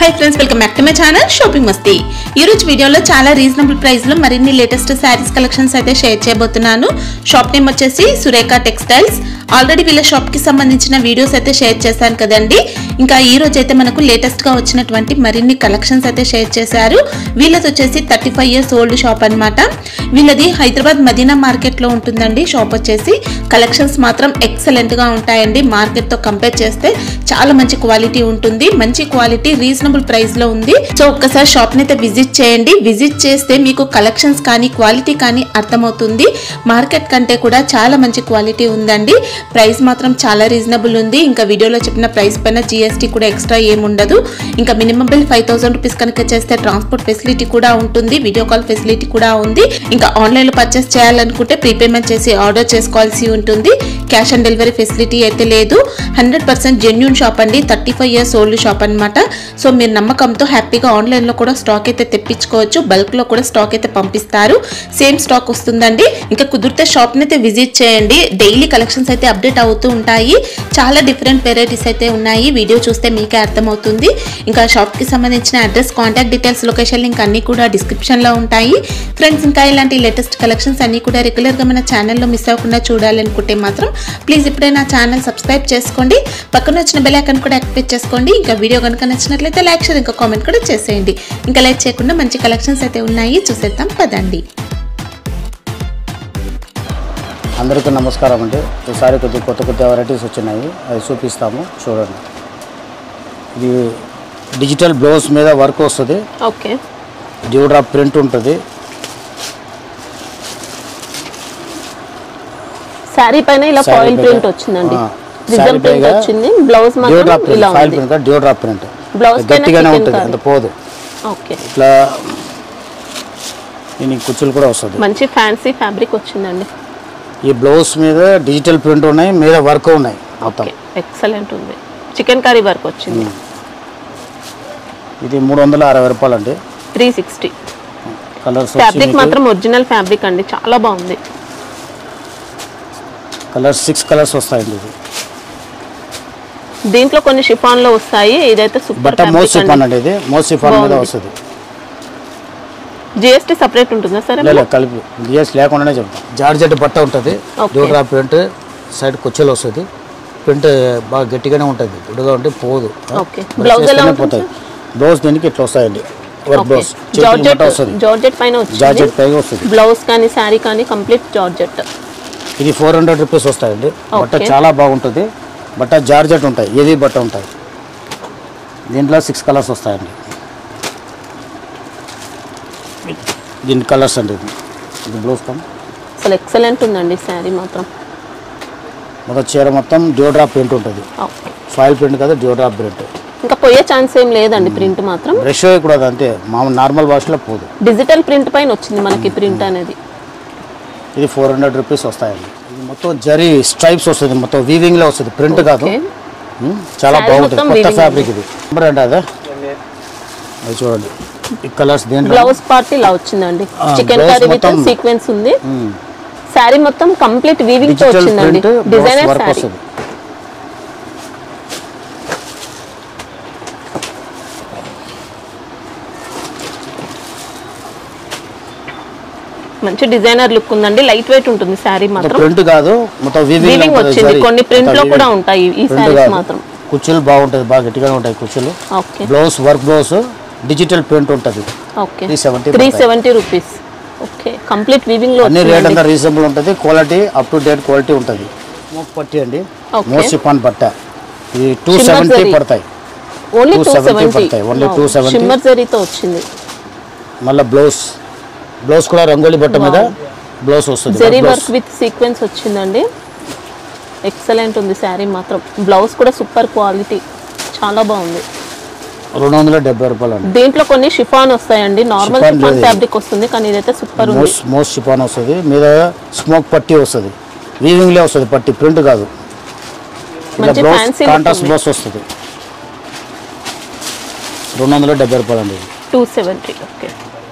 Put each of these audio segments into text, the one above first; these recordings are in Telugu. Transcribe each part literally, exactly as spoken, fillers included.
Hi friends, welcome back to my channel Shopping Masti. ఈ రోజు వీడియోలో చాలా రీజనబుల్ ప్రైస్ లో మరిన్ని లేటెస్ట్ సారీస్ కలెక్షన్స్ అయితే షేర్ చేయబోతున్నాను. షాప్ నేమ్ వచ్చేసి సురేఖ టెక్స్టైల్స్. ఆల్రెడీ వీళ్ళ షాప్ కి సంబంధించిన వీడియోస్ అయితే షేర్ చేశాను కదండి. ఇంకా ఈ రోజు అయితే మనకు లేటెస్ట్ గా వచ్చినటువంటి మరిన్ని కలెక్షన్స్ అయితే షేర్ చేశారు. వీళ్ళది వచ్చేసి thirty five years old shop అన్నమాట. వీళ్ళది హైదరాబాద్ మదీనా మార్కెట్ లో ఉంటుందండి. షాప్ వచ్చేసి కలెక్షన్స్ మాత్రం ఎక్సలెంట్ గా ఉంటాయండి. మార్కెట్ తో కంపేర్ చేస్తే చాలా మంచి క్వాలిటీ ఉంటుంది. మంచి క్వాలిటీ రీజనబుల్ ప్రైస్ లో ఉంది. సో ఒక్కసారి షాప్ ని అయితే విజిట్ చేయండి. విజిట్ చేస్తే మీకు కలెక్షన్స్ కానీ క్వాలిటీ కానీ అర్థమవుతుంది. మార్కెట్ కంటే కూడా చాలా మంచి క్వాలిటీ ఉందండి. ప్రైస్ మాత్రం చాలా రీజనబుల్ ఉంది. ఇంకా వీడియోలో చెప్పిన ప్రైస్ పైన జిఎస్టీ కూడా ఎక్స్ట్రా ఏమి ఉండదు. ఇంకా minimum bill five thousand rupees కనుక చేస్తే ట్రాన్స్పోర్ట్ ఫెసిలిటీ కూడా ఉంటుంది. వీడియో కాల్ ఫెసిలిటీ కూడా ఉంది. ఇంకా ఆన్లైన్ లో పర్చేస్ చేయాలనుకుంటే ప్రీపేమెంట్ చేసి ఆర్డర్ చేసుకోవాల్సి ఉంటుంది. క్యాష్ ఆన్ డెలివరీ ఫెసిలిటీ అయితే లేదు. హండ్రెడ్ పర్సెంట్ జెన్యూన్ షాప్ అండి. Thirty five years old shop అనమాట. సో మీరు నమ్మకంతో హ్యాపీగా ఆన్లైన్ లో కూడా స్టాక్ అయితే తెప్పించుకోవచ్చు. బల్క్ లో కూడా స్టాక్ అయితే పంపిస్తారు. సేమ్ స్టాక్ వస్తుందండి. ఇంకా కుదిరితే షాప్ ని అయితే విజిట్ చేయండి. డైలీ కలెక్షన్స్ అయితే అప్డేట్ అవుతూ ఉంటాయి. చాలా డిఫరెంట్ వెరైటీస్ అయితే ఉన్నాయి. వీడియో చూస్తే మీకే అర్థమవుతుంది. ఇంకా షాప్ కి సంబంధించిన address, contact details, location link అన్ని కూడా డిస్క్రిప్షన్ లో ఉంటాయి. ఫ్రెండ్స్, ఇంకా ఇలాంటి లేటెస్ట్ కలెక్షన్స్ అన్ని కూడా రెగ్యులర్ గా మన ఛానల్లో మిస్ అవ్వకుండా చూడాలనుకుంటే మాత్రం ప్లీజ్ ఇప్పుడే నా ఛానల్ సబ్స్క్రైబ్ చేసుకోండి. పక్కన వచ్చిన బెల్ ఐకాన్ కూడా యాక్టివేట్ చేసుకోండి. ఇంకా వీడియో కనుక నచ్చినట్లయితే లైక్ షేర్ ఇంకా కామెంట్ కూడా చేసేయండి. ఇంకా లైక్ చేయకుండా మంచి కలెక్షన్స్ అయితే ఉన్నాయి, చూసేద్దాం పదండి. అందరికీ నమస్కారం అండి. ఈసారి కొద్ది కొత్త కొత్త వెరైటీస్ వచ్చినాయి, అవి చూపిస్తాము చూడండి. ఇది డిజిటల్ బ్లౌజ్ మీద వర్క్ వస్తుంది. ఓకే, డ్యూడ్రాప్ ప్రింట్ ఉంటుంది. సారీ పైన ఇలా ఫాయిల్ ప్రింట్ వచ్చిందండి. రిజం ప్రింట్ వచ్చింది. బ్లౌజ్ మాత్రం ఇలా ఉంది. Foil print, dewdrop print. Blouse గట్టిగానే ఉంటుంది, అంత పోదు. ఓకే, ఇట్లా దీనికి కుచ్చులు కూడా వస్తుంది. మంచి ఫ్యాన్సీ ఫ్యాబ్రిక్ వచ్చిందండి. ఈ బ్లౌజ్ మీద డిజిటల్ ప్రింట్ ఉన్నాయి, మీద వర్క్ ఉన్నాయి మొత్తం. ఎక్సలెంట్ ఉంది. చికెన్ కర్రీ వర్క్ వచ్చింది. ఇది మూడు వందల అరవై రూపాయలు అండి. Three sixty. కలర్స్ ఫ్యాబ్రిక్ మాత్రం ఒరిజినల్ ఫ్యాబ్రిక్ అండి, చాలా బాగుంది. కలర్స్ సిక్స్ కలర్స్ వస్తాయండి. ఇది దీంట్లో కొన్ని షిఫాన్ లో వస్తాయి. ఇదైతే సూపర్ బట్ట మోస్ షిఫాన్ అండి. ఇది మోస్ షిఫాన్ మీద వస్తుంది. జిఎస్టీ సెపరేట్ ఉంటుందా సార్? లేదు, కలిపి జిఎస్టీ లేకుండానే చెప్తాం. జార్జెట్ బట్ట ఉంటుంది. డ్యూడ్రాప్ ప్రింట్, సైడ్ కుచ్చులు వస్తుంది. ప్రింట్ బాగా గట్టిగానే ఉంటుంది. గుడ్డుగా ఉంటే పోదు. పోతాయి. బ్లౌజ్ దీనికి ఇట్లా వస్తాయండి. వర్క్ బ్లౌజ్ వస్తుంది. జార్జెట్ పైన వచ్చింది. జార్జెట్ పైన వస్తుంది. బ్లౌజ్ కానీ శారీ కానీ కంప్లీట్ జార్జెట్. ఇది ఫోర్ హండ్రెడ్ రూపీస్ వస్తాయండి. బట్ట చాలా బాగుంటుంది. బట్ట జార్జెట్ ఉంటాయి, హెవీ బట్ట ఉంటాయి. దీంట్లో సిక్స్ కలర్స్ వస్తాయండి. దీని కలర్స్ అండి. ఇది బ్లౌజ్ కమ్ అసలు ఎక్సలెంట్ ఉందండి శారీ మాత్రం. మొత్తం చీర మొత్తం డ్యూడ్రాప్ ప్రింట్ ఉంటుంది. ఫాయిల్ ప్రింట్ కదా, డ్యూడ్రాప్ ప్రింట్. ఇంకా పోయే ఛాన్స్ ఏం లేదండి. ప్రింట్ మాత్రం బ్రష్ కూడా అంతే, మామూలు నార్మల్ వాష్లో పోదు. డిజిటల్ ప్రింట్ పైన వచ్చింది మనకి ప్రింట్ అనేది. ఇది ఫోర్ హండ్రెడ్ రూపీస్ వస్తాయండి. ఇది మొత్తం జరీ స్ట్రైప్స్ వస్తుంది. మొత్తం వీవింగ్ లో వస్తుంది, ప్రింట్ కాదు. చాలా బాగుంటుంది. కొత్త ఫ్యాబ్రిక్ ఇది. అంటే అదే అది చూడండి. ఈ కలర్స్ దీంట్లో బ్లౌజ్ పార్ట్ ఇలా వచ్చిందండి. చికెన్ కర్రీ విత్ సీక్వెన్స్ ఉంది. శారీ మొత్తం కంప్లీట్ వీవింగ్ తో వచ్చిందండి. డిజైనర్ శారీ. మంచి డిజైనర్ లుక్ ఉందండి. లైట్ వెయిట్ ఉంటుంది శారీ మాత్రం. ప్రింట్ కాదు, మొత్తం వీవింగ్ వచ్చింది. కొన్ని ప్రింట్ లో కూడా ఉంటాయి ఈ శారీస్ మాత్రం. కుచ్చులు బాగుంటది, బాగా గట్టిగానే ఉంటాయి కుచ్చులు. Okay, blouse work blouse digital print ఉంటుంది. Okay, three seventy rupees. Okay, complete weaving లో అన్ని రేట్ అంతా రీజనబుల్ ఉంటుంది. Quality up to date quality ఉంటుంది. స్మోక్ పట్టి అండి. మోస్ షిఫాన్ బట్ట. ఇది టూ సెవెంటీ పడతాయి. ఓన్లీ టూ సెవెంటీ పడతాయి. Only two seventy. షిమ్మర్ జరీతో వచ్చింది. మళ్ళీ బ్లౌజ్ బ్లౌజ్ కూడా రంగోలి బట్ట మీద బ్లౌజ్ వస్తుంది. జరీ వర్క్ విత్ సీక్వెన్స్ వచ్చిందండి. ఎక్సలెంట్ ఉంది శారీ మాత్రం. బ్లౌజ్ కూడా సూపర్ క్వాలిటీ, చాలా బాగుంది. రెండు వందల డెబ్బై రూపాయలు అండి. దీంట్లో కొన్ని షిఫాన్ వస్తాయండి. నార్మల్ షిఫాన్ ఫ్యాబ్రిక్ వస్తుంది, కానీ ఇదైతే సూపర్ ఉంది. మోస్ షిఫాన్ వస్తుంది. మీద స్మోక్ పట్టి వస్తుంది. వీవింగ్ లో వస్తుంది పట్టి, ప్రింట్ కాదు. కాంట్రాస్ట్ బ్లౌజ్ వస్తుంది. రెండు వందల డెబ్బై రూపాయలు అండి. Two seventy. ఓకే,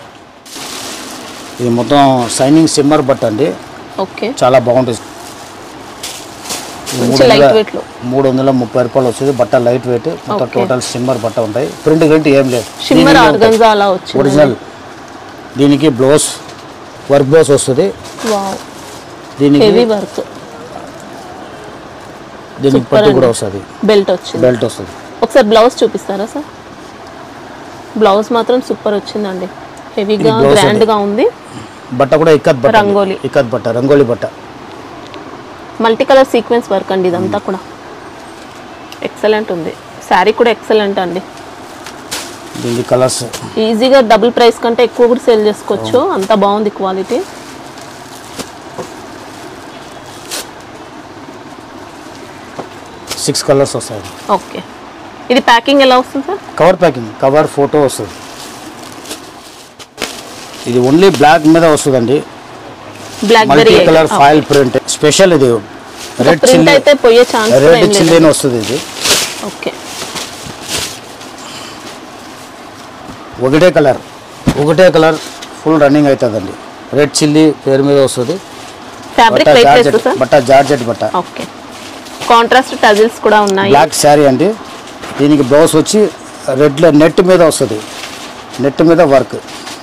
ఇది మొత్తం షైనింగ్ సిమ్మర్ బట్ట అండి. ఓకే, చాలా బాగుంటుంది. లైట్ వెయిట్ లో మూడు వందల ముప్పై రూపాయలు వస్తుంది. బట్ట లైట్ వెయిట్, మొత్తం టోటల్ షిమ్మర్ బట్ట ఉంటాయి. ప్రింట్ గంటే ఏం లేదు, షిమ్మర్ ఆర్గన్జా అలా వచ్చింది ఒరిజినల్. దీనికి బ్లౌజ్ వర్క్ బ్లౌజ్ వస్తుంది. వావ్, దీనికి హెవీ వర్క్. దీనికి పట్టు కూడా వస్తుంది, బెల్ట్ వచ్చింది, బెల్ట్ వస్తుంది. ఒకసారి బ్లౌజ్ చూపిస్తారా సార్? బ్లౌజ్ మాత్రం సూపర్ వచ్చిందండి, హెవీగా గ్రాండ్ గా ఉంది. బట్ట కూడా ఇక్కత్ బట్ట, రంగోలి ఇక్కత్ బట్ట, రంగోలి బట్ట, మల్టీ కలర్ సీక్వెన్స్ వర్క్ అండి ఇదంతా కూడా. ఎక్సలెంట్ ఉంది, శారీ కూడా ఎక్సలెంట్ అండి. దీనికి కలర్స్ ఈజీగా డబుల్ ప్రైస్ కంటే ఎక్కువ కూడా సేల్ చేసుకోవచ్చు, అంత బాగుంది క్వాలిటీ. సిక్స్ కలర్స్ వస్తాయి. ఓకే, ఇది ప్యాకింగ్ ఎలా వస్తుంది sir? Cover packing, cover photo వస్తుంది. ఇది ఓన్లీ బ్లాక్ మీద వస్తుందండి, black multi colour foil print special. ఇది రెడ్ చిల్లీ అయితే పోయే ఛాన్స్ రెడ్ చిల్లీ వస్తుంది. ఇది ఓకే, ఒకటే కలర్, ఒకటే కలర్ ఫుల్ రన్నింగ్ అవుతుందండి. రెడ్ చిల్లీ పేరు మీద వస్తుంది. Fabric weight sir? బట్ట జార్జెట్ బట్ట. ఓకే, కాంట్రాస్ట్ టజిల్స్ కూడా ఉన్నాయి. బ్లాక్ శారీ అండి. దీనికి బ్లౌజ్ వచ్చి రెడ్ నెట్ మీద వస్తుంది, నెట్ మీద work.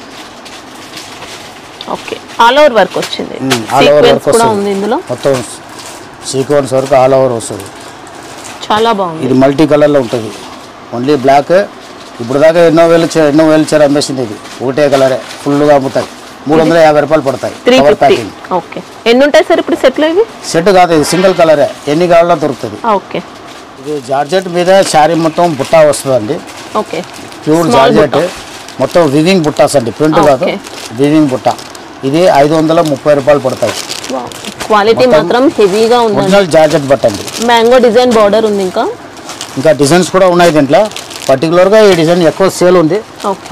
Okay, all over work వచ్చింది, ఆల్ ఓవర్ సీక్వెన్స్ వర్క్ కూడా ఉంది ఇందులో, మొత్తం సీక్వెన్స్ వర్క్ ఆల్ ఓవర్ వస్తుంది. చాలా బాగుంది. ఇది మల్టీ కలర్లో ఉంటుంది, ఓన్లీ బ్లాక్. ఇప్పుడు దాకా ఎన్నో వేలు ఎన్నో వేలు చీర అమ్మేసింది. ఇది ఒకటే కలరే ఫుల్గా అమ్ముతాయి. మూడు వందల యాభై రూపాయలు పడతాయి. ప్యాకింగ్. ఓకే, ఎన్ని ఉంటాయి సార్ ఇప్పుడు సెట్లు? ఇవి సెట్ కాదు, ఇది సింగిల్ కలరే, ఎన్ని కావాలో దొరుకుతుంది. ఓకే, ఇది జార్జెట్ మీద శారీ మొత్తం బుట్టా వస్తుందండి. ఓకే, ప్యూర్ జార్జెట్, మొత్తం వివింగ్ బుట్టాస్ అండి, ప్రింట్ కాదు, వివింగ్ బుట్ట. ఇది ఐదు వందల ముప్పై రూపాయలు పడతాయి. క్వాలిటీ మాత్రం హెవీగా ఉంది. ఒరిజినల్ జార్జెట్ బట్ట అండి. మ్యాంగో డిజైన్ బార్డర్ ఉంది, ఇంకా ఇంకా డిజైన్స్ కూడా ఉన్నాయి దీంట్లో. పర్టికులర్గా ఈ డిజైన్ ఎక్కువ సేల్ ఉంది. ఓకే,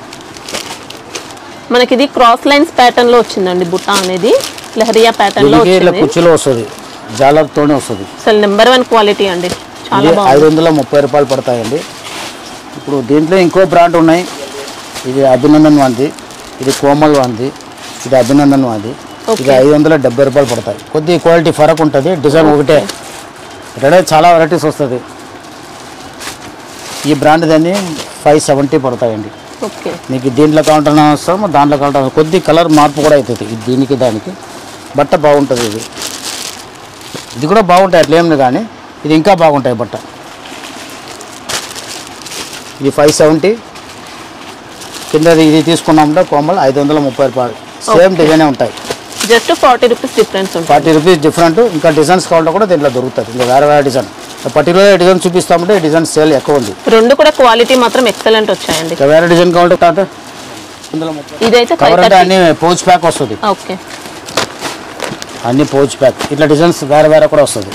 మనకి ఇది క్రాస్ లైన్స్ ప్యాటర్న్ లో వచ్చిందండి బుట్ట అనేది, లహరియా ప్యాటర్న్ లో వచ్చింది. కుర్చీలో వస్తుంది, జాలర్తోనే వస్తుంది. అసలు నెంబర్ వన్ క్వాలిటీ అండి, చాలా బాగుంది. ఐదు వందల ముప్పై రూపాయలు పడతాయండి. ఇప్పుడు దీంట్లో ఇంకో బ్రాండ్ ఉన్నాయి. ఇది అభినందన్ వాంది, ఇది కోమల్ వాంది, ఇది అభినందన్ వాంది. ఇది ఐదు వందల డెబ్బై రూపాయలు పడతాయి. కొద్ది క్వాలిటీ ఫరక్ ఉంటుంది, డిజైన్ ఒకటే. ఇక్కడ చాలా వెరైటీస్ వస్తుంది. ఈ బ్రాండ్ దాన్ని ఫైవ్ సెవెంటీ పడతాయండి. ఓకే, మీకు దీంట్లో కౌంటర్ వస్తాము, దాంట్లో కౌంటర్ కొద్ది కలర్ మార్పు కూడా అవుతుంది. ఇది దీనికి దానికి బట్ట బాగుంటుంది. ఇది ఇది కూడా బాగుంటాయి, అట్లేమి కానీ ఇది ఇంకా బాగుంటాయి బట్ట. ఇది ఫైవ్ సెవెంటీ కింద. ఇది తీసుకున్నామంటే కోమల్ ఐదు వందల ముప్పై రూపాయలు. సేమ్ డిజైనే ఉంటాయి, జస్ట్ ఫార్టీ రూపీస్ డిఫరెన్స్ ఉంటుంది. Forty rupees different. ఇంకా డిజైన్స్ కావాలంటే కూడా దీంట్లో దొరుకుతుంది. ఇంకా వేరే వేరే డిజైన్, పర్టికులర్ డిజైన్ చూపిస్తామంటే ఈ డిజైన్ సేల్ ఎక్కువ ఉంది. రెండు కూడా క్వాలిటీ మాత్రం ఎక్సలెంట్ వచ్చాయండి. ఇంకా వేరే డిజైన్ కావాలంటే ఇదైతే కవర్ అంటే అన్ని పౌచ్ ప్యాక్ వస్తుంది. ఓకే, అన్ని పౌచ్ ప్యాక్. ఇట్లా డిజైన్స్ వేరే వేరే కూడా వస్తుంది.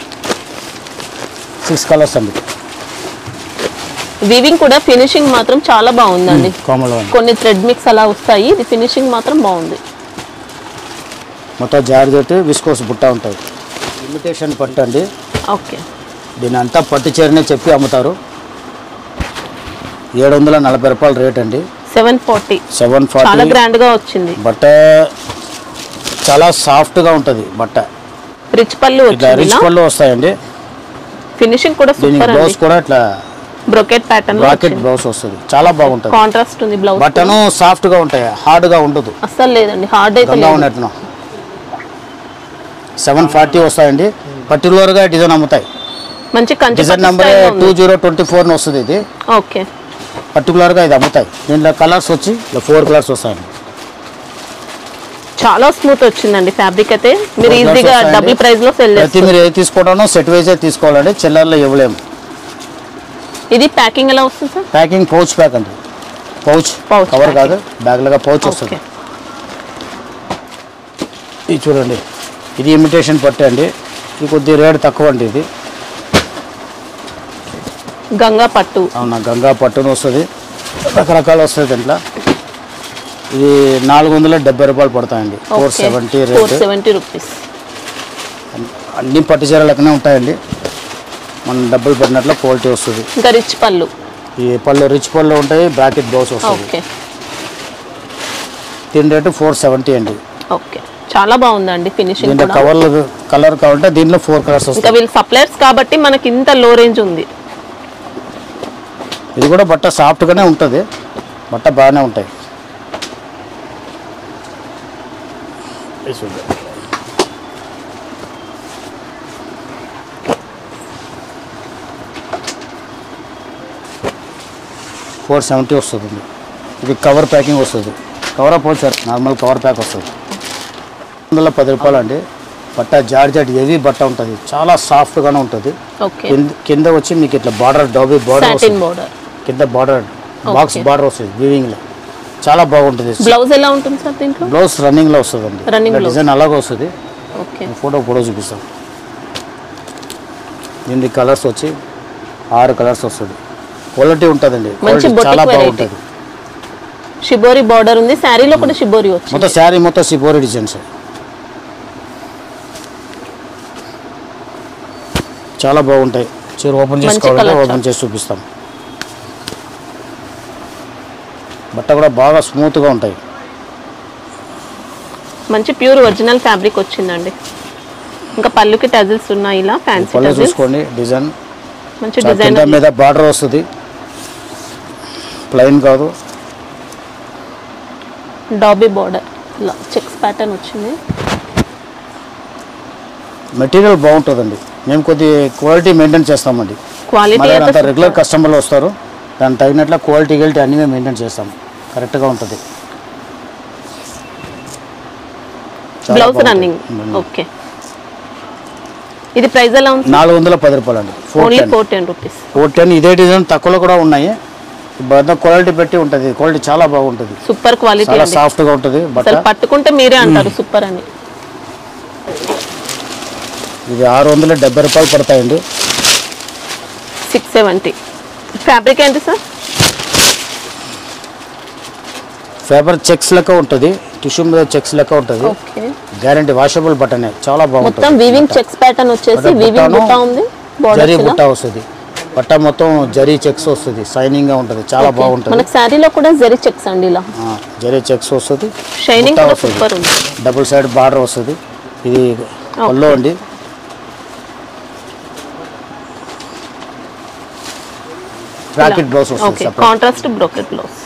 సిక్స్ కలర్స్ అండి. వీవింగ్ కూడా ఫినిషింగ్ మాత్రం చాలా బాగుందండి. కోమలో కొన్ని థ్రెడ్ మిక్స్ అలా వస్తాయి, ఇది ఫినిషింగ్ మాత్రం బాగుంది. మొత్తం జార్జెట్ విస్కోస్ బుట్ట ఉంటుంది. ఇమిటేషన్ పట్టు అండి. ఓకే, దీని అంతా పట్టు చీరనే చెప్పి అమ్ముతారు. ఏడు వందల నలభై రూపాయలు రేట్ అండి. సెవెన్ ఫార్టీ సెవెన్ చాలా ఫార్టీ గ్రాండ్ గా వచ్చింది. బట్ట చాలా సాఫ్ట్గా ఉంటుంది. బట్ట రిచ్ పళ్ళు ఇట్లా రిచ్ పళ్ళు వస్తాయండి. ఫినిషింగ్ కూడా దీనికి సూపర్ బ్లౌజ్ అండి, కూడా ఇట్లా బ్రోకెట్ ప్యాటర్న్ బ్రాకెట్ బ్లౌజ్ వస్తుంది. చాలా బాగుంటుంది. కాంట్రాస్ట్ ఉంది బ్లౌజ్. బట్టను సాఫ్ట్గా ఉంటాయి, హార్డ్గా ఉండదు. అస్సలు లేదండి, హార్డ్ అయితే గంగా ఉన్నట్టును. సెవెన్ ఫార్టీ వస్తాయండి. పర్టికులర్గా డిజైన్ అమ్ముతాయి. మంచి Kanchi design number two zero twenty four వస్తుంది. ఇది ఓకే, పర్టికులర్గా ఇది అమ్ముతాయి. దీంట్లో కలర్స్ వచ్చి ఫోర్ కలర్స్ వస్తాయండి. చాలా స్మూత్ వచ్చిందండి ఫ్యాబ్రిక్ అయితే. మీరు ఈజీగా డబుల్ ప్రైస్ లో సెల్ చేస్తారు. మీరు ఏది తీసుకోవడానో సెట్ వైజే తీసుకోవాలండి, చిల్లర్లో ఇవ్వలేము. ఇది ప్యాకింగ్ ఎలా వస్తుంది సార్? ప్యాకింగ్ పౌచ్ ప్యాక్ అండి. Pouch Pouch cover packing. కాదు, బ్యాగ్ లాగా పౌచ్ వస్తుంది. ఇది చూడండి, ఇది ఇమిటేషన్ పట్టు అండి. ఇది కొద్ది రేట్ తక్కువ అండి. ఇది గంగా పట్టు. అవునా, గంగా పట్టును వస్తుంది. రకరకాలు వస్తుంది దీంట్లో. ఇది నాలుగు వందల డెబ్బై రూపాయలు పడతాయండి. Four seventy four rate. Seventy rupees. అన్ని పట్టు చీర లెక్కనే ఉంటాయండి. మనం డబ్బులు పడినట్లు క్వాలిటీ వస్తుంది. ఇంకా రిచ్ పళ్ళు. ఈ పళ్ళు రిచ్ పళ్ళు ఉంటాయి, బ్రాకెట్ బ్లౌజ్ వస్తుంది. ఓకే, దీని రేటు ఫోర్ సెవెంటీ అండి. ఓకే, చాలా బాగుందండి ఫినిషింగ్ దీంట్లో కూడా. కవర్లు కలర్ కావాలంటే దీంట్లో ఫోర్ కలర్స్ ఇంకా వస్తాయి. వీళ్ళు సప్లయర్స్ కాబట్టి మనకి ఇంత లో రేంజ్ ఉంది. ఇది కూడా బట్ట సాఫ్ట్గానే ఉంటుంది, బట్ట బాగానే ఉంటాయి. ఫోర్ సెవెంటీ వస్తుంది. ఇది కవర్ ప్యాకింగ్ వస్తుంది. కవర్ పోచారు నార్మల్ కవర్ ప్యాక్ వస్తుంది. వందల పది రూపాయలు అండి. బట్ట జార్జెట్ హెవీ బట్ట ఉంటుంది, చాలా సాఫ్ట్గానే ఉంటుంది. కింద వచ్చి మీకు ఇట్లా బార్డర్ డోబీ బార్డర్, కింద బార్డర్ బాక్స్ బార్డర్ వస్తుంది వీవింగ్లో, చాలా బాగుంటుంది. బ్లౌజ్ ఎలా ఉంటుంది సార్ దీంట్లో? బ్లౌజ్ రన్నింగ్లో వస్తుంది అండి, డిజైన్ అలాగే వస్తుంది. ఫోటో ఫోటో చూపిస్తాం. దీని కలర్స్ వచ్చి ఆరు కలర్స్ వస్తుంది. క్వాలిటీ ఉంటుందండి, చాలా బాగుంటుంది. షిబోరి బార్డర్ ఉంది, శారీలో కూడా షిబోరి వచ్చింది. మొత్తం శారీ మొత్తం షిబోరి డిజైన్స్ చాలా బాగుంటాయి. చీర ఓపెన్ చేసుకోవాలంటే ఓపెన్ చేసి చూపిస్తాం. బట్ట కూడా బాగా స్మూత్గా ఉంటాయి. మంచి ప్యూర్ ఒరిజినల్ ఫ్యాబ్రిక్ వచ్చిందండి. ఇంకా పళ్ళుకి టజిల్స్ ఉన్నాయి, ఇలా ఫ్యాన్సీ పళ్ళు చూసుకోండి. డిజైన్ మంచి డిజైన్ మీద బార్డర్ వస్తుంది, ప్లెయిన్ కాదు. డాబీ బార్డర్ ఇలా చెక్స్ ప్యాటర్న్ వచ్చింది. మెటీరియల్ బాగుంటుందండి. మేము కొద్ది క్వాలిటీ మెయింటైన్ చేస్తామండి. క్వాలిటీ అంత రెగ్యులర్ కస్టమర్లు వస్తారు, దానికి తగినట్లు క్వాలిటీ గిల్టీ అన్నీ మేము మెయింటైన్ చేస్తాం, కరెక్ట్గా ఉంటుంది. Blouse running. ఓకే, ఇది ప్రైస్ ఎలా ఉంది? నాలుగు వందల పది రూపాయలు అండి. Only four ten rupees. Four ten ఇదే డిజైన్ తక్కువలో కూడా ఉన్నాయి. క్వాలిటీ పెట్టి ఉంటుంది, క్వాలిటీ చాలా బాగుంటుంది. సూపర్ క్వాలిటీ, చాలా సాఫ్ట్గా ఉంటుంది. బట్ట పట్టుకుంటే మీరే అంటారు సూపర్ అని. ఇది ఆరు వందల డెబ్బై రూపాయలు పడతాయండి. Six seventy. ఫ్యాబ్రిక్ ఏంటి సార్? ఫైబర్ చెక్స్ లెక్క ఉంటుంది, టిష్యూ మీద చెక్స్ లెక్క ఉంటుంది. గ్యారంటీ వాషబుల్ బట్టనే, చాలా బాగుంటుంది. మొత్తం వీవింగ్ చెక్స్ ప్యాటర్న్ వచ్చేసి వీవింగ్ బుట్ట ఉంది, జరీ బుట్ట వస్తుంది. బట్ట మొత్తం జరీ చెక్స్ వస్తుంది, షైనింగ్ గా ఉంటుంది, చాలా బాగుంటుంది. మనకి సారీలో కూడా జరీ చెక్స్ అండి, ఇలా జరీ చెక్స్ వస్తుంది, షైనింగ్ కూడా సూపర్ ఉంది. డబుల్ సైడ్ బార్డర్ వస్తుంది. ఇది పళ్ళు అండి. బ్రాకెట్ బ్లౌజ్ వస్తుంది, కాంట్రాస్ట్ బ్రోకెట్ బ్లౌజ్.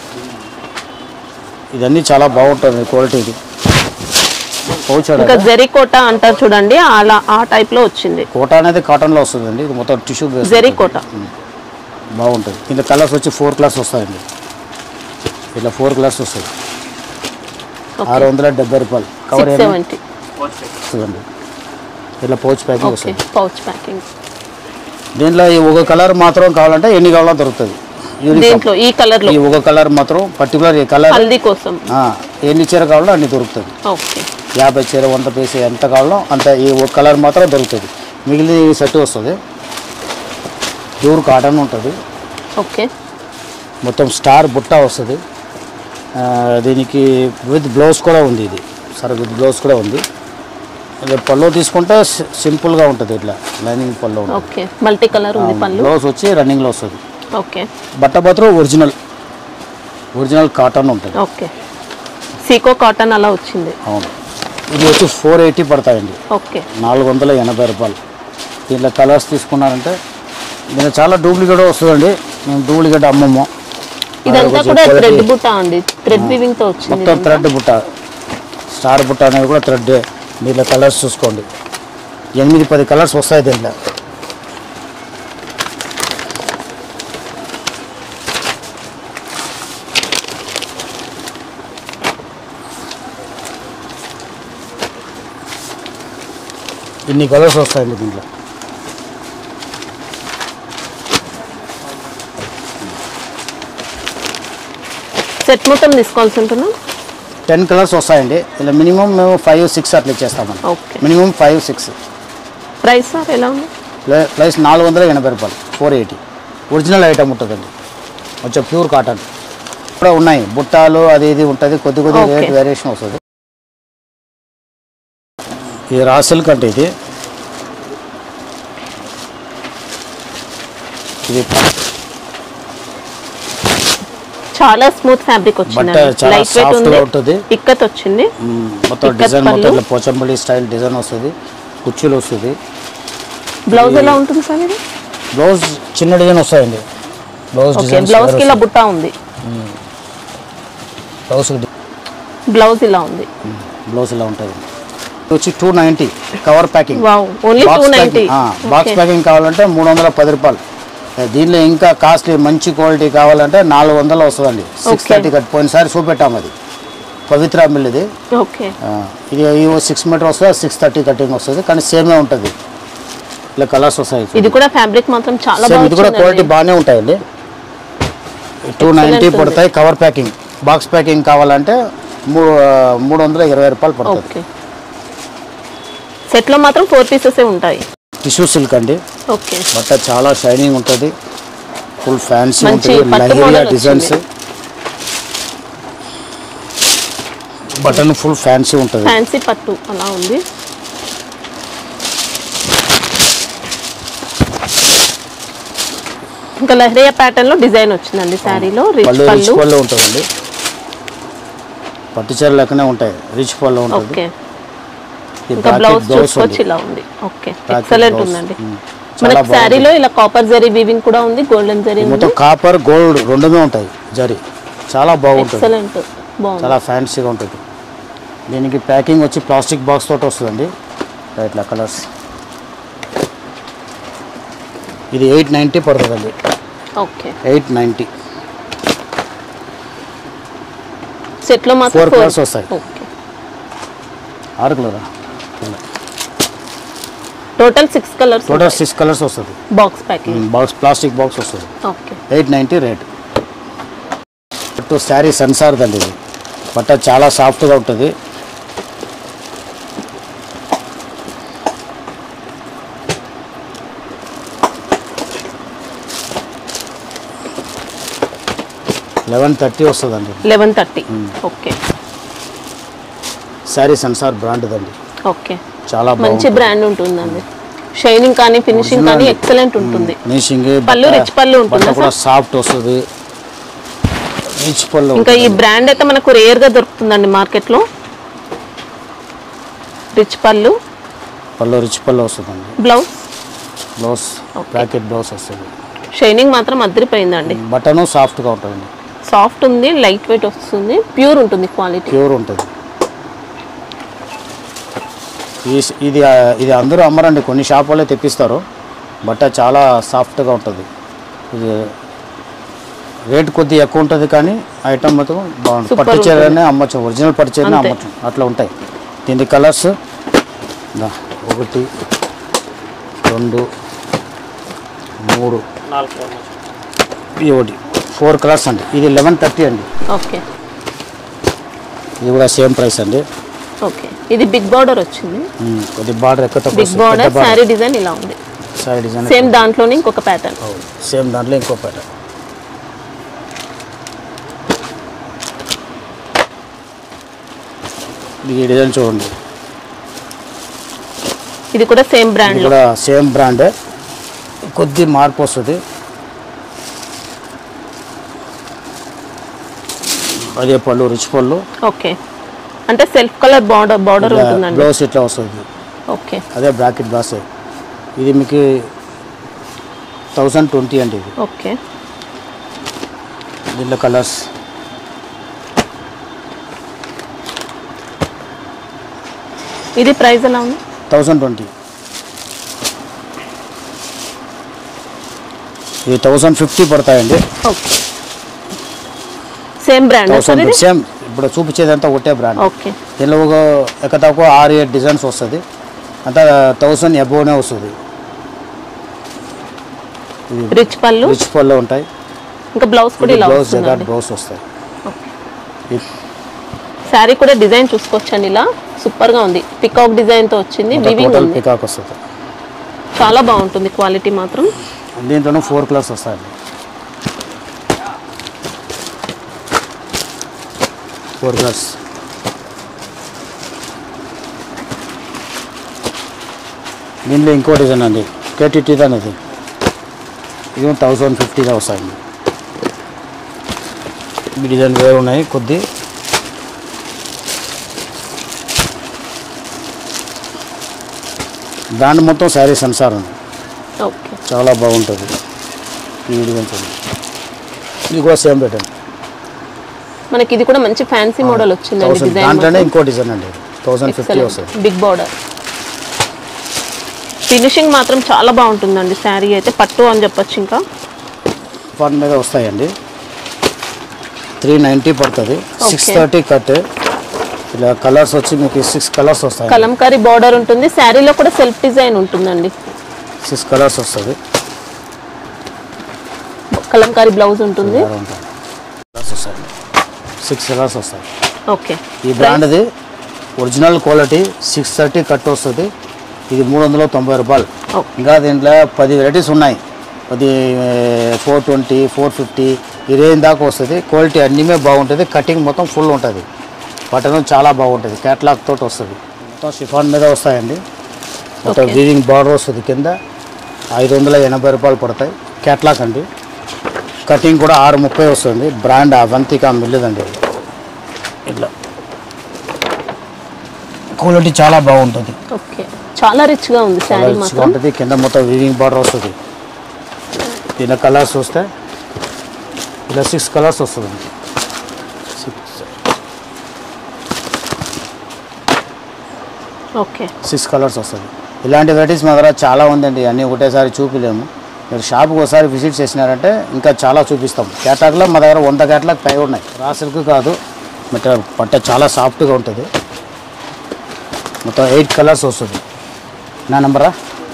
ఇదన్నీ చాలా బాగుంటుంది క్వాలిటీ. ఇది ఇంకా జరీ కోట అంటారు చూడండి, అలా ఆ టైప్ లో వచ్చింది. కోట అనేది కాటన్ లో వస్తుందండి, ఇది మొత్తం టిష్యూ జరీ కోట బాగుంటుంది. ఇంత కలర్స్ వచ్చి ఫోర్ కలర్స్ వస్తాయండి, ఇట్లా ఫోర్ కలర్స్ వస్తుంది. ఆరు వందల డెబ్బై రూపాయలు. కవర్ సెవెంటీ వస్తుందండి. ఇట్లా పౌచ్ ప్యాకింగ్ వస్తుంది. Pouch packing. దీంట్లో ఈ ఒక కలర్ మాత్రం కావాలంటే ఎన్ని కావాలో దొరుకుతుంది. దీంట్లో ఈ కలర్ లో ఈ ఒక కలర్ మాత్రం పర్టికులర్ ఈ కలర్ హల్దీ కోసం ఎన్ని చీర కావాలో అన్ని దొరుకుతుంది. ఓకే, యాభై చీర వంద పీస్ ఎంత కావాలో అంత ఈ ఒక కలర్ మాత్రం దొరుకుతుంది. మిగిలిన ఈ సెట్ వస్తుంది, ప్యూర్ కాటన్ ఉంటుంది. ఓకే, మొత్తం స్టార్ బుట్ట వస్తుంది. దీనికి విత్ బ్లౌజ్ కూడా ఉంది. ఇది సరే విత్ బ్లౌజ్ కూడా ఉంది. పళ్ళు తీసుకుంటే సింపుల్గా ఉంటుంది, ఇట్లా లైనింగ్ పళ్ళు. ఓకే, మల్టీ కలర్ ఉంది పళ్ళు. బ్లౌజ్ వచ్చి రన్నింగ్లో వస్తుంది. ఓకే, బట్ట మాత్రం ఒరిజినల్ ఒరిజినల్ కాటన్ ఉంటుంది. ఓకే, సీకో కాటన్ అలా వచ్చింది. అవును, ఇది వచ్చి ఫోర్ ఎయిటీ పడతాయండి. ఓకే, నాలుగు వందల ఎనభై రూపాయలు. దీంట్లో కలర్స్ తీసుకున్నారంటే దీంట్లో చాలా డూప్లికేట్ వస్తుందండి, మేము డూప్లికేట్ అమ్మము. ఇదంతా కూడా థ్రెడ్ బుట్ట అండి, థ్రెడ్ వీవింగ్ తో వచ్చింది. మొత్తం థ్రెడ్ బుట్ట, స్టార్ బుట్ట అనేది కూడా థ్రెడ్. దీంట్లో కలర్స్ చూసుకోండి, ఎనిమిది పది కలర్స్ వస్తాయి దీంట్లో. ఇన్ని కలర్స్ వస్తాయండి దీంట్లో. సెట్ మొత్తం తీసుకోవాల్సి ఉంటుందా? టెన్ కలర్స్ వస్తాయండి. ఇలా మినిమం మేము ఫైవ్ సిక్స్ అట్లా ఇచ్చేస్తామండి. Okay, minimum five six. Price sir ఎలా ఉంది? ప్రైస్ నాలుగు వందల ఎనభై రూపాయలు. ఫోర్ ఎయిటీ ఒరిజినల్ ఐటమ్ ఉంటుందండి, కొంచెం ప్యూర్ కాటన్ కూడా ఉన్నాయి. బుట్టాలు అది ఇది ఉంటుంది, కొద్ది కొద్ది రేట్ వేరియేషన్ వస్తుంది. ఇది రా సిల్క్ అంటే ఇది ఇది చాలా స్మూత్ ఫ్యాబ్రిక్ వచ్చింది, లైట్ వెయిట్ ఉంది, ఇక్కత్ వచ్చింది, మొత్తం డిజైన్ మొత్తం పోచంపల్లి స్టైల్ డిజైన్ వస్తుంది, కుర్చీలు వస్తుంది. బ్లౌజ్ ఎలా ఉంటుంది సార్ ఇది? బ్లౌజ్ చిన్న డిజైన్ వస్తాయండి. బ్లౌజ్ డిజైన్ బ్లౌజ్ కి ఇలా బుట్ట ఉంది. బ్లౌజ్ బ్లౌజ్ ఇలా ఉంది. బ్లౌజ్ ఇలా ఉంటుంది. వచ్చి two ninety cover packing. Only two ninety. Box packing కావాలంటే మూడు వందల పది రూపాయలు. దీనిలో ఇంకా కాస్ట్లీ మంచి క్వాలిటీ కావాలంటే నాలుగు వందలు వస్తుందండి. సిక్స్ థర్టీ కట్ పోయినసారి చూపెట్టాము, అది పవిత్ర మిల్ ఇది. ఇది సిక్స్ మీటర్ వస్తుంది, సిక్స్ థర్టీ కటింగ్ వస్తుంది, కానీ సేమే ఉంటుంది. ఇలా కలర్స్ వస్తాయి. ఇది కూడా ఫ్యాబ్రిక్ మాత్రం చాలా బాగుంది. ఇది కూడా క్వాలిటీ బాగానే ఉంటాయండి. టూ నైంటీ పడతాయి. Cover packing. బాక్స్ ప్యాకింగ్ కావాలంటే మూడు వందల ఇరవై రూపాయలు పడుతుంది. సెట్లో మాత్రం ఫోర్ పీసెస్ ఉంటాయి. టిష్యూ సిల్క్ అండి. ఓకే. బట్ట చాలా షైనింగ్ ఉంటుంది, ఫుల్ ఫ్యాన్సీ ఉంటుంది, lehariya designs. Button full fancy ఉంటుంది, ఫ్యాన్సీ పట్టు అలా ఉంది. ఇంకా లహరియా ప్యాటర్న్ లో డిజైన్ వచ్చిందండి శారీలో. రిచ్ పళ్ళు ఉంటుందండి, పట్టు చీర లెక్కనే ఉంటాయి, రిచ్ పళ్ళు ఉంటుంది. ఓకే. ఇంకా బ్లౌజ్ చూసుకోవచ్చు, ఇలా ఉంది. ఓకే, ఎక్సలెంట్ ఉందండి. మనకి శారీలో ఇలా కాపర్ జరీ వీవింగ్ కూడా ఉంది, గోల్డెన్ జరీ ఉంది. మొత్తం కాపర్ గోల్డ్ రెండునే ఉంటాయి జరీ. చాలా బాగుంటుంది, ఎక్సలెంట్, బాగుంది, చాలా ఫ్యాన్సీగా ఉంటుంది. దీనికి ప్యాకింగ్ వచ్చి ప్లాస్టిక్ బాక్స్ తోటి వస్తుందండి. ఇట్లా కలర్స్. ఇది ఎయిట్ నైంటీ పడుతుందండి. Okay, eight ninety. సెట్లో మాత్రం ఫోర్ కలర్స్ వస్తాయి. ఓకే, ఆరు కలరా? Total six colours. Total six colours వస్తుంది. Box packing. Box plastic box వస్తుంది. Okay, eight ninety rate. But sari సెన్సార్దండి ఇది. బట్ట చాలా సాఫ్ట్గా ఉంటుంది. లెవెన్ థర్టీ వస్తుందండి. Eleven thirty okay. శారీ సెన్సార్ బ్రాండ్ దండి. ఓకే, చాలా మంచి బ్రాండ్ ఉంటుందండి. షైనింగ్ కానీ ఫినిషింగ్ కానీ ఎక్సలెంట్ ఉంటుంది. ఫినిషింగ్ పళ్ళు రిచ్ పళ్ళు ఉంటుంది, కూడా సాఫ్ట్ వస్తుంది, రిచ్ పళ్ళు. ఇంకా ఈ బ్రాండ్ అయితే మనకు రేర్ గా దొరుకుతుందండి మార్కెట్ లో. రిచ్ పళ్ళు, పళ్ళు రిచ్ పళ్ళు వస్తుందండి. బ్లౌజ్ బ్లౌజ్ ప్యాకెట్ బ్లౌజ్ వస్తుంది. షైనింగ్ మాత్రం అదిరిపోయిందండి. బటన్ సాఫ్ట్ గా ఉంటుంది, సాఫ్ట్ ఉంది, లైట్ వెయిట్ వస్తుంది, ప్యూర్ ఉంటుంది, క్వాలిటీ ప్యూర్ ఉంటుంది. ఇది ఇది అందరూ అమ్మరండి, కొన్ని షాప్ వాళ్ళే తెప్పిస్తారు. బట్ట చాలా సాఫ్ట్గా ఉంటుంది. ఇది రేట్ కొద్దిగా ఎక్కువ ఉంటుంది, కానీ ఐటమ్ మాత్రం బాగుంటుంది. పట్టు చీరనే అమ్మచ్చు, ఒరిజినల్ పట్టు చీరనే అమ్మచ్చు, అట్లా ఉంటాయి. దీని కలర్స్ ఒకటి, రెండు, మూడు, ఇది ఒకటి, ఫోర్ కలర్స్ అండి. ఇది లెవెన్ థర్టీ అండి. ఓకే, ఇది కూడా సేమ్ ప్రైస్ అండి. ఓకే, ఇది బిగ్ బార్డర్ వచ్చింది. కొద్ది బార్డర్ ఎక్కువ, బిగ్ బార్డర్. సారీ డిజైన్ ఇలా ఉంది. సారీ డిజైన్ సేమ్ దాంట్లోనే ఇంకొక ప్యాటర్న్. సేమ్ దాంట్లో ఇంకో ప్యాటర్న్. ఈ డిజైన్ చూడండి. ఇది కూడా సేమ్ బ్రాండ్ లో, కూడా సేమ్ బ్రాండ్, కొద్ది మార్పు వస్తుంది. అదే పళ్ళు, రిచ్ పళ్ళు. ఓకే, అంటే సెల్ఫ్ కలర్ బార్డర్ బార్డర్ ఉంటుందండి. బ్లౌజ్ ఇట్లా వస్తుంది. ఓకే, అదే బ్రాకెట్ బ్లౌజ్. ఇది మీకు థౌజండ్ ట్వంటీ అండి ఇది. ఓకే, దీంట్లో కలర్స్. ఇది ప్రైస్ ఎలా ఉంది? Thousand twenty. ఇది థౌజండ్ ఫిఫ్టీ పడతాయండి. Okay, same brand. సేమ్ ఇప్పుడు చూపించేదంతా ఒకటే బ్రాండ్. ఓకే, దీనిలో ఒక ఎక్క తక్కువ ఆరు ఏడు డిజైన్స్ వస్తుంది, అంతా థౌసండ్ అబోవ్నే వస్తుంది. రిచ్ పళ్ళు, రిచ్ పళ్ళు ఉంటాయి. ఇంకా బ్లౌజ్ కూడా ఇలా బ్లౌజ్ జగాట్ బ్లౌజ్ వస్తాయి. శారీ కూడా డిజైన్ చూసుకోవచ్చండి, ఇలా సూపర్ గా ఉంది. పికాక్ డిజైన్ తో వచ్చింది, వీవింగ్ ఉంది, పికాక్ వస్తుంది. చాలా బాగుంటుంది క్వాలిటీ మాత్రం. దీంట్లోనే ఫోర్ కలర్స్ వస్తాయండి. Four colours. దీంట్లో ఇంకో డిజైన్ అండి, కేటీటీ అనేది. ఇది థౌజండ్ ఫిఫ్టీగా వస్తాయండి. ఈ డిజైన్ వేరు ఉన్నాయి కొద్ది. దాంట్లో మొత్తం శారీ సెన్సార్ ఉంది. ఓకే, చాలా బాగుంటుంది. ఈ డిజైన్ చూడండి, ఇది కూడా సేమ్ ప్యాటర్న్. మనకి ఇది కూడా మంచి ఫ్యాన్సీ మోడల్ వచ్చిందండి. డిజైన్ దాంట్లోనే ఇంకో డిజైన్ అండి, థౌసండ్ ఫిఫ్టీ వస్తుంది. Big border. ఫినిషింగ్ మాత్రం చాలా బాగుంటుందండి. శారీ అయితే పట్టు అని చెప్పొచ్చు. ఇంకా వన్ మీద వస్తాయండి, త్రీ నైంటీ పడుతుంది. Six thirty cut. ఇలా కలర్స్ వచ్చి మీకు సిక్స్ కలర్స్ వస్తాయి. కలంకారీ బార్డర్ ఉంటుంది. శారీలో కూడా సెల్ఫ్ డిజైన్ ఉంటుందండి. సిక్స్ కలర్స్ వస్తుంది. కలంకారీ బ్లౌజ్ ఉంటుంది. సిక్స్ కలర్స్ వస్తాయి. ఓకే, ఈ బ్రాండ్ది original quality. Six thirty cut వస్తుంది. ఇది మూడు వందల తొంభై రూపాయలు. ఇంకా దీంట్లో పది వెరైటీస్ ఉన్నాయి. అది ఫోర్ ట్వంటీ ఫోర్ ఫిఫ్టీ ఈ రేంజ్ దాకా వస్తుంది. క్వాలిటీ అన్నీ బాగుంటుంది. కటింగ్ మొత్తం ఫుల్ ఉంటుంది. బటన్ చాలా బాగుంటుంది. క్యాట్లాగ్ తోటి వస్తుంది. మొత్తం షిఫాన్ మీద వస్తాయండి. మొత్తం వీవింగ్ బార్డర్ వస్తుంది. కింద ఐదు వందల ఎనభై రూపాయలు పడతాయి. క్యాట్లాగ్ అండి. కటింగ్ కూడా ఆరు ముప్పై వస్తుంది. బ్రాండ్ అవంతిక మిల్లదండి. ఇట్లా క్వాలిటీ చాలా బాగుంటుంది. ఓకే, చాలా రిచ్ గా ఉంది శారీ మాత్రం. ఉంటుంది. కింద మొత్తం వీవింగ్ బార్డర్ వస్తుంది. ఇలా కలర్స్ వస్తే ఇలా సిక్స్ కలర్స్ వస్తుంది. సిక్స్ ఓకే, సిక్స్ కలర్స్ వస్తుంది. ఇలాంటి వెరైటీస్ మా దగ్గర చాలా ఉందండి. అన్నీ ఒకటేసారి చూపిలేము. మీరు షాప్కి ఒకసారి విజిట్ చేసినారంటే ఇంకా చాలా చూపిస్తాం. క్యాటాగ్లో మా దగ్గర వంద క్యాట్లాగ్ పై ఉన్నాయి. రా సిల్క్ కాదు, మెటీరియల్ పట్ట చాలా సాఫ్ట్గా ఉంటుంది. మొత్తం ఎయిట్ కలర్స్ వస్తుంది. నా నెంబరా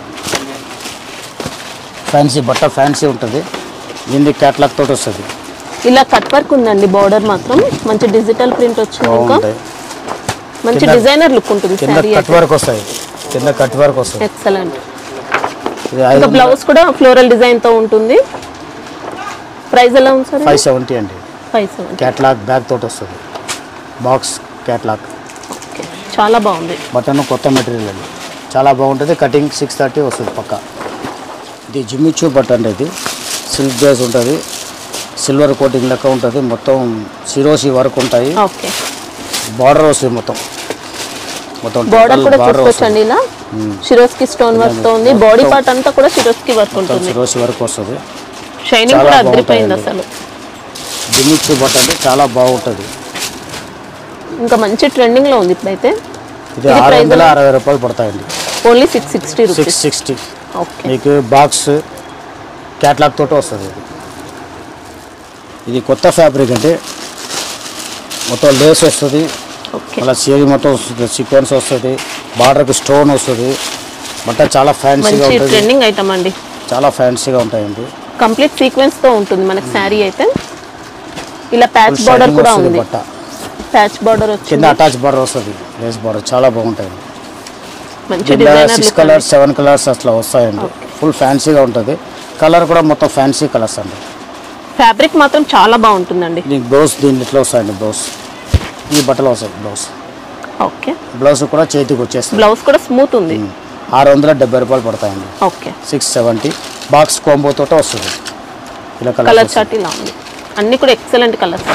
ఫ్యాన్సీ బట్ట ఫ్యాన్సీ ఉంటుంది. దీనికి క్యాట్లాగ్ తోటి వస్తుంది. ఇలా కట్ వర్క్ ఉందండి. బార్డర్ మాత్రం మంచి డిజిటల్ ప్రింట్ వచ్చింది. ఇంకా మంచి డిజైనర్ లుక్ ఉంటుంది. కింద కట్ వర్క్ వస్తాయి. కింద కట్ వర్క్ వస్తుంది. ఎక్సలెంట్. ఇంకా బ్లౌజ్ కూడా ఫ్లోరల్ డిజైన్ తో ఉంటుంది. ప్రైస్ ఎలా ఉంది సార్? ఫైవ్ సెవెంటీ అండి. Five seventy. క్యాట్లాగ్ బ్యాగ్ తోటి వస్తుంది. Box catalogue. ఓకే, చాలా బాగుంది. బటన్ కొత్త మెటీరియల్ అండి. చాలా బాగుంటుంది. కటింగ్ సిక్స్ థర్టీ వస్తుంది పక్క. ఇది జిమ్మిచూ బటన్. ఇది సిల్క్ బేస్ ఉంటుంది. సిల్వర్ కోటింగ్ లెక్క ఉంటుంది. మొత్తం సిరోసి వర్క్ ఉంటాయి. ఓకే, బార్డర్ వస్తుంది. మొత్తం మొత్తం బార్డర్ కూడా చూసుకోవచ్చండి. ఇలా షిరోస్కి స్టోన్ వర్క్ తో ఉంది. బాడీ పార్ట్ అంతా కూడా షిరోస్కి వర్క్ ఉంటుంది. సిరోసి వర్క్ వస్తుంది. షైనింగ్ కూడా అదిరిపోయింది అసలు. జిమ్మిచూ బటన్ చాలా బాగుంటుంది. ఇంకా మంచి ట్రెండింగ్ లో ఉంది ఇప్పుడైతే. ఇది ఆరు వందల అరవై రూపాయలు పడతాయండి. Only six sixty rupees. Six sixty okay, మీకు బాక్స్ క్యాట్లాగ్ తోటి వస్తుంది. ఇది ఇది కొత్త ఫ్యాబ్రిక్ అంటే మొత్తం లేస్ వస్తుంది. ఓకే, అలా సేరీ మొత్తం సీక్వెన్స్ వస్తుంది. బార్డర్కి స్టోన్ వస్తుంది. బట్ట చాలా ఫ్యాన్సీగా మంచి ఉంటుంది. ట్రెండింగ్ ఐటమ్ అండి. చాలా ఫ్యాన్సీగా ఉంటాయండి. కంప్లీట్ సీక్వెన్స్ తో ఉంటుంది మనకి శారీ అయితే. ఇలా ప్యాచ్ బార్డర్ కూడా ఉంది. బట్ట ప్యాచ్ బార్డర్ వచ్చింది. కింద అటాచ్ బార్డర్ వస్తుంది. లేస్ బార్డర్ చాలా బాగుంటాయి. మంచి designer six colours seven colours అట్లా వస్తాయండి. ఫుల్ ఫ్యాన్సీగా ఉంటుంది. కలర్ కూడా మొత్తం ఫ్యాన్సీ కలర్స్ అండి. ఫ్యాబ్రిక్ మాత్రం చాలా బాగుంటుందండి. దీనికి బ్లౌజ్ దీని ఇట్లా వస్తాయండి. బ్లౌజ్ ఈ బట్టలు వస్తాయి. బ్లౌజ్ ఓకే, బ్లౌజ్ కూడా చేతికి వచ్చేస్తుంది. బ్లౌజ్ కూడా స్మూత్ ఉంది. ఆరు వందల డెబ్బై రూపాయలు పడతాయండి. Okay, six seventy box combo తోట వస్తుంది. ఇలా కలర్ చార్ట్ ఇలా ఉంది. అన్ని కూడా ఎక్సలెంట్ కలర్స్.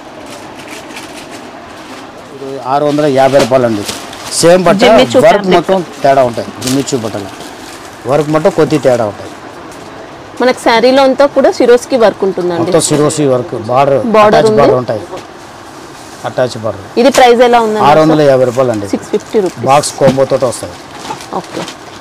ఆరు వందల యాభై రూపాయలు అండి. సేమ్ బట్ట వర్క్ మొత్తం తేడా ఉంటాయి. జిమ్మిచూ బట్టలు వర్క్ మొత్తం కొద్ది తేడా ఉంటాయి. మనకి శారీలో అంతా కూడా సిరోస్కి వర్క్ ఉంటుందండి. మొత్తం Swarovski work border border border ఉంటాయి. Attach border. ఇది ప్రైస్ ఎలా ఉంది? ఆరు వందల యాభై రూపాయలు అండి. Six fifty rupees. Box combo తోట వస్తాయి. ఓకే,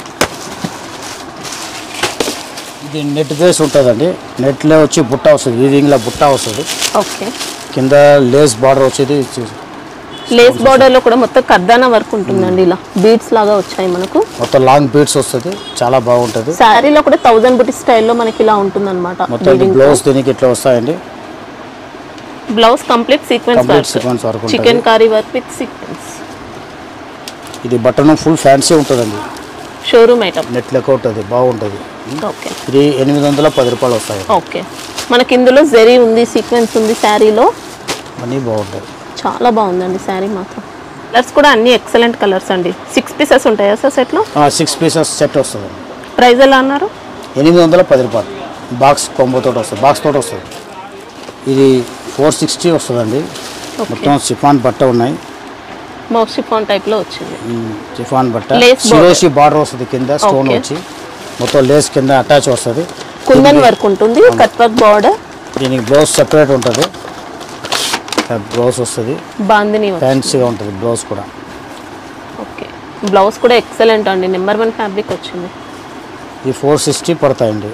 ఇది నెట్ బేస్ ఉంటుందండి. నెట్లో వచ్చి బుట్ట వస్తుంది. వీవింగ్లో బుట్ట వస్తుంది. ఓకే, కింద లేస్ బార్డర్ వచ్చేది. లేస్ బార్డర్ లో కూడా మొత్తం కర్దానా వర్క్ ఉంటుందండి. ఇలా బీడ్స్ లాగా వచ్చాయి మనకు. మొత్తం లాంగ్ బీడ్స్ వస్తుంది. చాలా బాగుంటుంది. శారీలో కూడా థౌసండ్ బుటీ స్టైల్లో మనకి ఇలా ఉంటుంది అనమాట. మొత్తం బ్లౌజ్ దీనికి ఇట్లా వస్తాయండి. Blouse complete sequence work. Chikankari work with sequence. ఇది బటన్ ఫుల్ ఫ్యాన్సీ ఉంటుందండి. Showroom item. నెట్ లెక్క ఉంటుంది. బాగుంటుంది. ఓకే, ఇది ఎనిమిది వందల పది రూపాయలు వస్తాయి. ఓకే, మనకి ఇందులో జెరీ ఉంది, సీక్వెన్స్ ఉంది శారీలో. అన్నీ బాగుంటాయి. చాలా బాగుందండి శారీ మాత్రం. కలర్స్ కూడా అన్ని ఎక్సలెంట్ కలర్స్ అండి. సిక్స్ పీసెస్ ఉంటాయా సార్ సెట్లో? సిక్స్ పీసెస్ సెట్ వస్తుంది. ప్రైస్ ఎలా అన్నారు? ఎనిమిది వందల పది రూపాయలు. బాక్స్ కొంబో తోటి వస్తుంది. బాక్స్ తోటి వస్తుంది. ఇది ఫోర్ సిక్స్టీ వస్తుందండి. మొత్తం షిఫాన్ బట్ట ఉన్నాయి. మౌస్ షిఫాన్ టైప్ లో వచ్చింది. షిఫాన్ బట్ట సిరోషి బార్డర్ వస్తుంది కింద స్టోన్ వచ్చి మొత్తం లేస్ కింద అటాచ్ వస్తుంది. కుందన్ వర్క్ ఉంటుంది. Cut work border. దీనికి బ్లౌజ్ సెపరేట్ ఉంటుంది. బ్లౌజ్ వస్తుంది. బాందిని ఫ్యాన్సీగా ఉంటుంది బ్లౌజ్ కూడా. ఓకే బ్లౌజ్ కూడా ఎక్సలెంట్ అండి. నెంబర్ వన్ ఫ్యాబ్రిక్ వచ్చింది. ఈ ఫోర్ సిక్స్టీ పడతాయండి.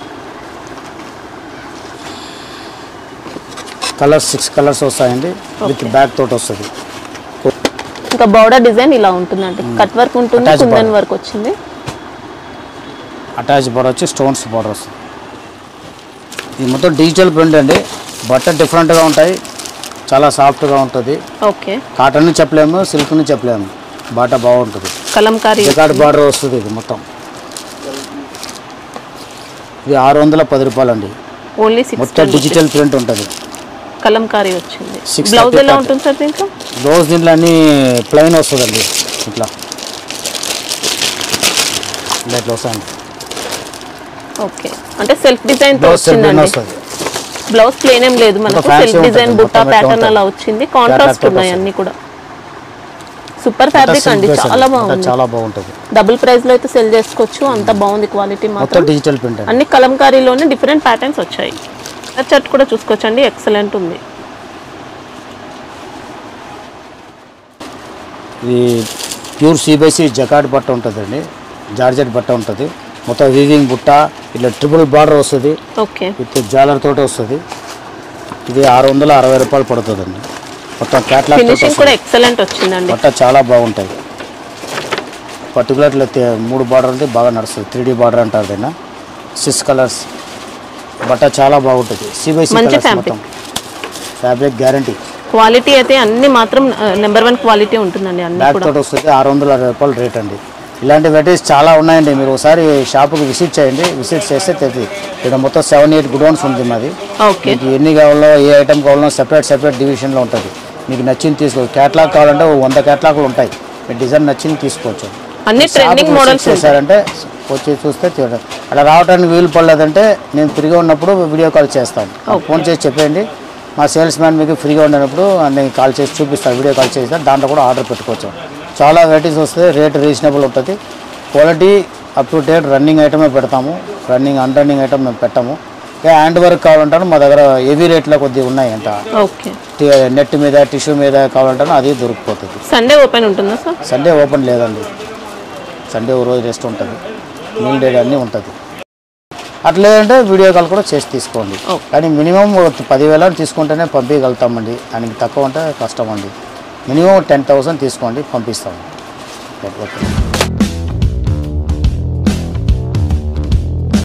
కలర్స్ సిక్స్ కలర్స్ వస్తాయండి. విత్ బ్యాక్ తోటి వస్తుంది. ఇంకా బార్డర్ డిజైన్ ఇలా ఉంటుందండి. కట్ వర్క్ ఉంటుంది. కుందన్ వర్క్ వచ్చింది. అటాచ్ బార్డర్ వచ్చి స్టోన్స్ బార్డర్ వస్తుంది. ఇది మొత్తం డిజిటల్ ప్రింట్ అండి. బట్ట డిఫరెంట్గా ఉంటాయి. చాలా సాఫ్ట్గా ఉంటుంది. ఓకే కాటన్ చెప్పలేము, సిల్క్ ని చెప్పలేము. బట్ట బాగుంటుంది. కలంకారీ జకార్డ్ బార్డర్ వస్తుంది. ఇది మొత్తం ఇది ఆరు వందల పది రూపాయలు అండి. ఓన్లీ మొత్తం డిజిటల్ ప్రింట్ ఉంటుంది. కలంకారీ వచ్చింది. బ్లౌజ్ ఎలా ఉంటుంది సార్ దీంట్లో? బ్లౌజ్ దీంట్లో అన్ని ప్లెయిన్ వస్తుందండి. ఇట్లా ఇట్లా వస్తుంది. ఓకే అంటే సెల్ఫ్ డిజైన్ తో వచ్చిందండి. బ్లౌజ్ ప్లేన్ ఏం లేదు మనకు. సెల్ఫ్ డిజైన్ బుట్టా ప్యాటర్న్ అలా వచ్చింది. కాంట్రాస్ట్ ఉన్నాయి అన్ని కూడా. సూపర్ ఫ్యాబ్రిక్ అండి. చాలా బాగుంది. చాలా బాగుంటుంది. డబుల్ ప్రైస్ లో అయితే సెల్ చేసుకోవచ్చు. అంత బాగుంది క్వాలిటీ మాత్రం. డిజిటల్ ప్రింట్ అన్ని కలంకారీలోనే డిఫరెంట్ ప్యాటర్న్స్ వచ్చాయి. చట్ కూడా చూసుకోవచ్చండి. ఎక్సలెంట్ ఉంది. ఇది ప్యూర్ సీబీసీ జకార్డ్ బట్ట ఉంటుందండి. జార్జెట్ బట్ట ఉంటుంది. మొత్తం వీవింగ్ బుట్ట ఇట్లా ట్రిపుల్ బార్డర్ వస్తుంది. ఓకే విత్ జాలర్ తోటి వస్తుంది. ఇది ఆరు వందల అరవై రూపాయలు పడుతుందండి. మొత్తం క్యాట్లాగ్ ఫినిషింగ్ కూడా ఎక్సలెంట్ వచ్చిందండి. బట్ట చాలా బాగుంటుంది. పర్టికులర్ మూడు బార్డర్ అంటే బాగా నడుస్తుంది. త్రీ డీ బార్డర్ అంటారు దీన్ని. సిక్స్ కలర్స్ బట్ట చాలా బాగుంటుంది. సీబీసీ మొత్తం ఫ్యాబ్రిక్ గ్యారంటీ. క్వాలిటీ అయితే అన్ని మాత్రం నెంబర్ వన్ క్వాలిటీ ఉంటుందండి. అన్ని బ్యాక్ తోటి వస్తుంది. ఆరు వందల అరవై రూపాయలు రేట్ అండి. ఇలాంటి వెరైటీస్ చాలా ఉన్నాయండి. మీరు ఒకసారి షాప్కి విజిట్ చేయండి. విజిట్ చేస్తే తెలియదు. ఇక్కడ మొత్తం సెవెన్ ఎయిట్ గుడౌన్స్ ఉంటుంది మాది. మీకు ఎన్ని కావాలో ఏ ఐటమ్ కావాలో సెపరేట్ సెపరేట్ డివిజన్లో ఉంటుంది. మీకు నచ్చింది తీసుకోవచ్చు. క్యాట్లాగ్ కావాలంటే వంద క్యాట్లాగ్లు ఉంటాయి. మీ డిజైన్ నచ్చింది తీసుకోవచ్చు. అన్ని ట్రెండింగ్ మోడల్స్ చేశారంటే వచ్చి చూస్తే అలా రావడానికి వీలు పడలేదంటే నేను ఫ్రీగా ఉన్నప్పుడు వీడియో కాల్ చేస్తాను. ఫోన్ చేసి చెప్పండి. మా సేల్స్ మ్యాన్ మీకు ఫ్రీగా ఉన్నప్పుడు నేను కాల్ చేసి చూపిస్తాను. వీడియో కాల్ చేస్తాను. దాంట్లో కూడా ఆర్డర్ పెట్టుకోవచ్చు. చాలా వెరైటీస్ వస్తాయి. రేట్ రీజనబుల్ ఉంటుంది. Quality up to date running ఐటమే పెడతాము. రన్నింగ్ అన్ రన్నింగ్ ఐటమ్ మేము పెట్టాము. హ్యాండ్ వర్క్ కావాలంటాను మా దగ్గర హెవీ రేట్లో కొద్దిగా ఉన్నాయి. అంట నెట్ మీద టిష్యూ మీద కావాలంటాను అది దొరికిపోతుంది. సండే ఓపెన్ ఉంటుందా సార్? సండే ఓపెన్ లేదండి. సండే ఓ రోజు రెస్ట్ ఉంటుంది. మీల్ డే అన్నీ ఉంటుంది. అట్లేదంటే వీడియో కాల్ కూడా చేసి తీసుకోండి. కానీ మినిమం పదివేల తీసుకుంటేనే పంపించగలుగుతామండి. దానికి తక్కువ అంటే కష్టం అండి. మినిమం టెన్ థౌసండ్ తీసుకోండి, పంపిస్తాము. ఓకే.